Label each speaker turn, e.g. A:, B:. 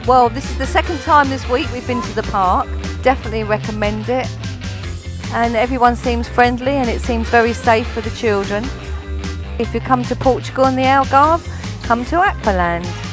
A: Well, this is the second time this week we've been to the park. Definitely recommend it. And everyone seems friendly and it seems very safe for the children. If you come to Portugal and the Algarve, come to Aqualand.